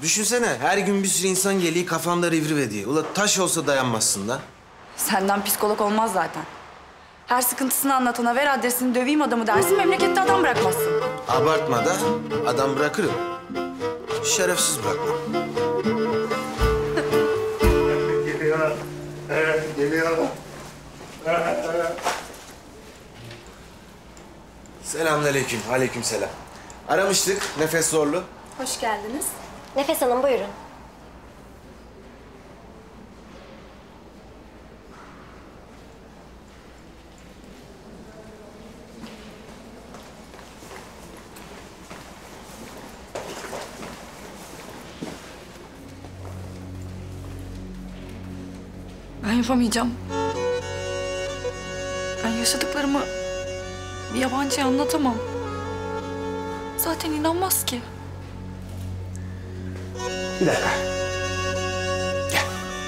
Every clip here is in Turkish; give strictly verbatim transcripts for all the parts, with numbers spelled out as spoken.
Düşünsene her gün bir sürü insan geliyor kafanda rivrive diye. Ula taş olsa dayanmazsın da. Senden psikolog olmaz zaten. Her sıkıntısını anlatana ver adresini döveyim adamı dersin, memlekette adam bırakmazsın. Abartma da adam bırakırım. Şerefsiz bırakmam. Geliyor. Evet, geliyor. Selamünaleyküm, aleykümselam. Aramıştık Nefes Zorlu. Hoş geldiniz. Nefes Hanım buyurun. Ben yapamayacağım. Ben yaşadıklarımı bir yabancıya anlatamam. Zaten inanmaz ki. Bir dakika. Gel.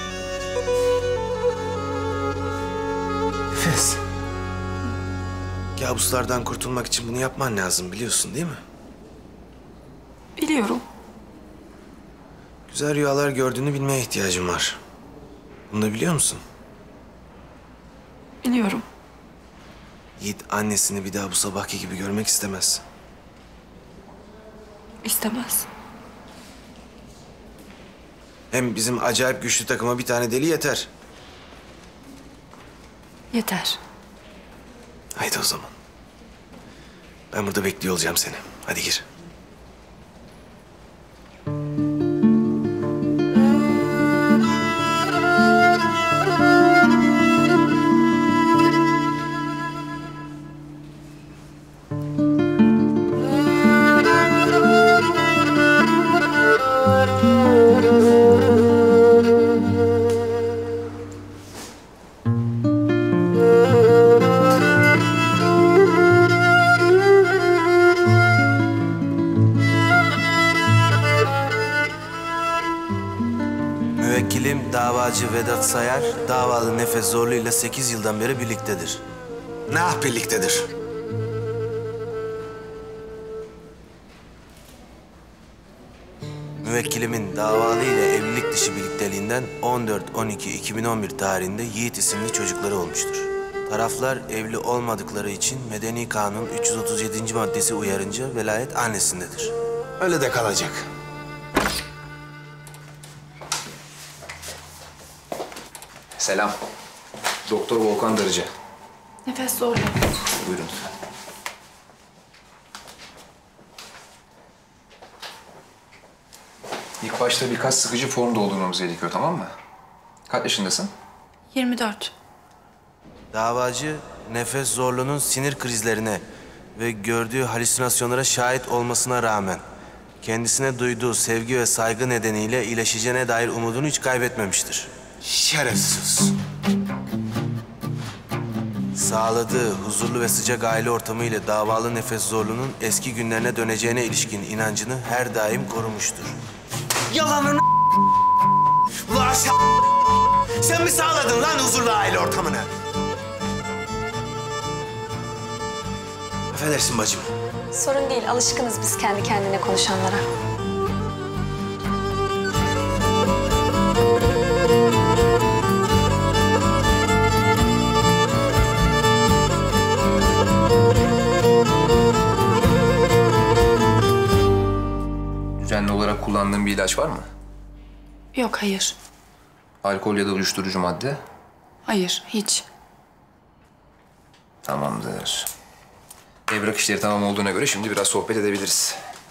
Nefes. Kabuslardan kurtulmak için bunu yapman lazım biliyorsun değil mi? Biliyorum. Güzel rüyalar gördüğünü bilmeye ihtiyacım var. Bunu da biliyor musun? Biliyorum. Yiğit annesini bir daha bu sabahki gibi görmek istemez. İstemez. Hem bizim acayip güçlü takıma bir tane deli yeter. Yeter. Haydi o zaman. Ben burada bekliyor olacağım seni. Hadi gir. Müvekkilim davacı Vedat Sayar, davalı Nefes Zorlu ile sekiz yıldan beri birliktedir. Ne ah birliktedir? Müvekkilimin davalı ile evlilik dışı birlikteliğinden on dört on iki iki bin on bir tarihinde Yiğit isimli çocukları olmuştur. Taraflar evli olmadıkları için Medeni Kanun üç yüz otuz yedinci maddesi uyarınca velayet annesindedir. Öyle de kalacak. Selam. Doktor Volkan Darıcı. Nefes Zorlu. Buyurun. İlk başta birkaç sıkıcı form doldurmamız gerekiyor, tamam mı? Kaç yaşındasın? yirmi dört. Davacı Nefes Zorlu'nun sinir krizlerine ve gördüğü halüsinasyonlara şahit olmasına rağmen kendisine duyduğu sevgi ve saygı nedeniyle iyileşeceğine dair umudunu hiç kaybetmemiştir. Şerefsiz. Sağladığı huzurlu ve sıcak aile ortamı ile davalı Nefes Zorlu'nun eski günlerine döneceğine ilişkin inancını her daim korumuştur. Yalanını Ulan sen... sen mi sağladın lan huzurlu aile ortamını? Affedersin bacım. Sorun değil, alışkınız biz kendi kendine konuşanlara. Düzenli olarak kullandığın bir ilaç var mı? Yok, hayır. Alkol ya da uyuşturucu madde? Hayır, hiç. Tamamdır. Evrak işleri tamam olduğuna göre şimdi biraz sohbet edebiliriz.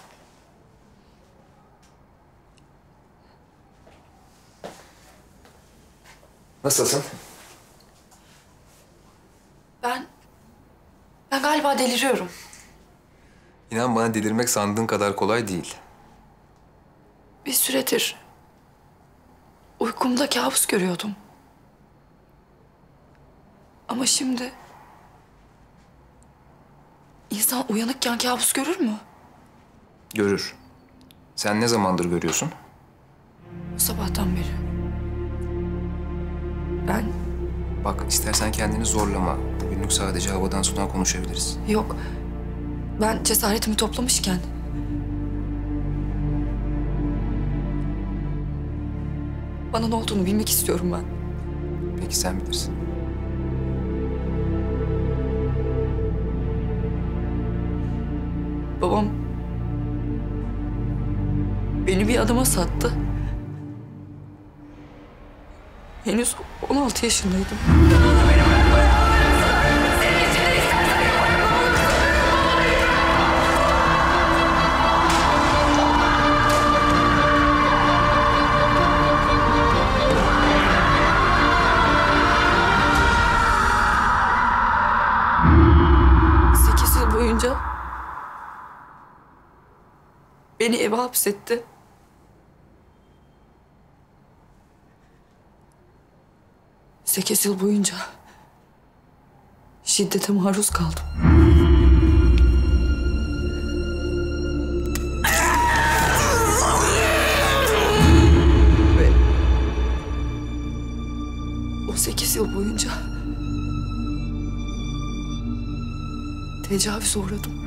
Nasılsın? Ben... Ben galiba deliriyorum. İnan bana delirmek sandığın kadar kolay değil. Bir süredir uykumda kabus görüyordum. Ama şimdi... İnsan uyanıkken kabus görür mü? Görür. Sen ne zamandır görüyorsun? Bu sabahtan beri. Ben... Bak istersen kendini zorlama. Bugünlük sadece havadan sudan konuşabiliriz. Yok. Ben cesaretimi toplamışken... Bana ne olduğunu bilmek istiyorum ben. Peki sen bilirsin. Babam beni bir adama sattı. Henüz on altı yaşındaydım. Sekiz yıl boyunca beni eve hapsetti. Sekiz yıl boyunca şiddete maruz kaldım. Ve o sekiz yıl boyunca tecavüze uğradım.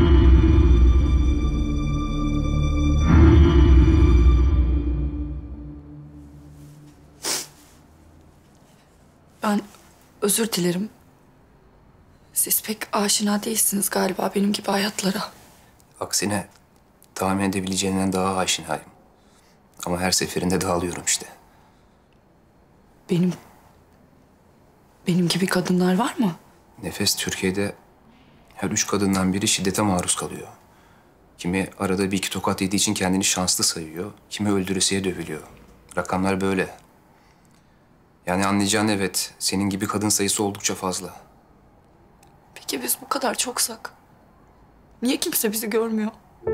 Ben özür dilerim. Siz pek aşina değilsiniz galiba benim gibi hayatlara. Aksine tahmin edebileceğinden daha aşinayım. Ama her seferinde dağılıyorum işte. Benim... Benim gibi kadınlar var mı? Nefes Türkiye'de her üç kadından biri şiddete maruz kalıyor. Kimi arada bir iki tokat yediği için kendini şanslı sayıyor. Kimi öldüresiye dövülüyor. Rakamlar böyle. Yani anlayacağın evet, senin gibi kadın sayısı oldukça fazla. Peki biz bu kadar çoksak niye kimse bizi görmüyor?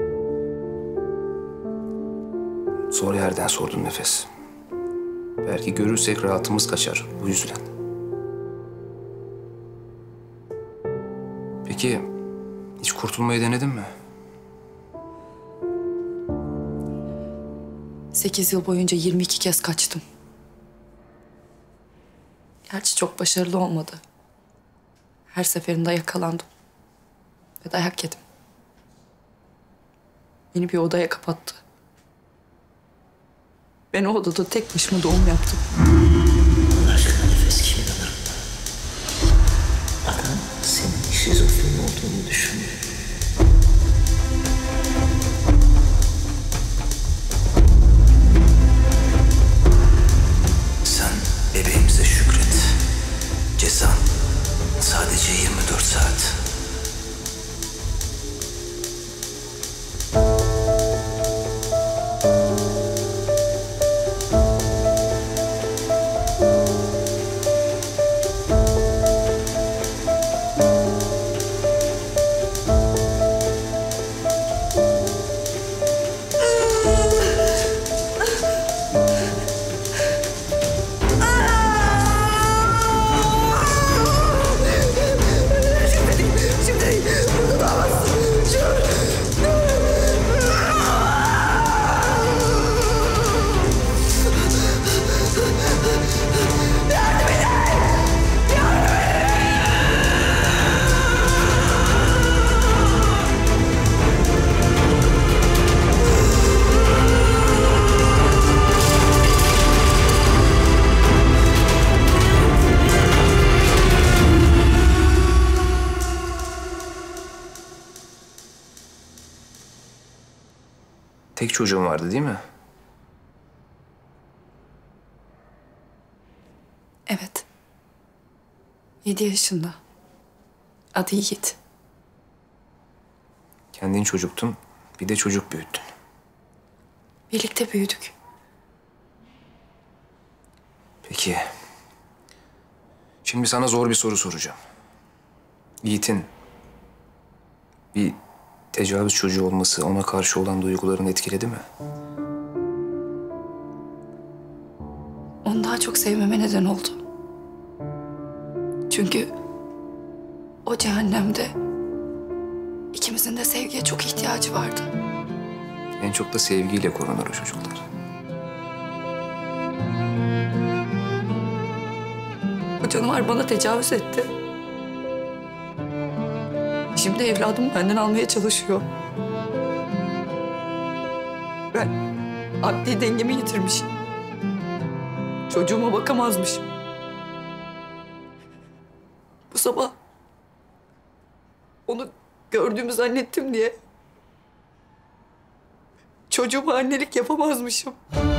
Zor yerden sordun Nefes. Belki görürsek rahatımız kaçar, bu yüzden. Peki, hiç kurtulmayı denedin mi? Sekiz yıl boyunca yirmi iki kez kaçtım. Gerçi çok başarılı olmadı. Her seferinde yakalandım. Ve dayak yedim. Beni bir odaya kapattı. Ben o odada tek başıma doğum yaptım. Allah aşkına Nefes kim inanır buna? Adam senin şizofren olduğunu düşünüyor. Sen bebeğimize şükret. Cezan sadece yirmi dört saat. Tek çocuğun vardı değil mi? Evet. Yedi yaşında. Adı Yiğit. Kendin çocuktun, bir de çocuk büyüttün. Birlikte büyüdük. Peki. Şimdi sana zor bir soru soracağım. Yiğit'in bir tecavüz çocuğu olması ona karşı olan duygularını etkiledi mi? Onu daha çok sevmeme neden oldu. Çünkü o cehennemde ikimizin de sevgiye çok ihtiyacı vardı. En çok da sevgiyle korunur o çocuklar. O canavar bana tecavüz etti. Şimdi evladımı benden almaya çalışıyor. Ben akli dengemi yitirmişim. Çocuğuma bakamazmışım. Bu sabah onu gördüğümü zannettim diye çocuğuma annelik yapamazmışım.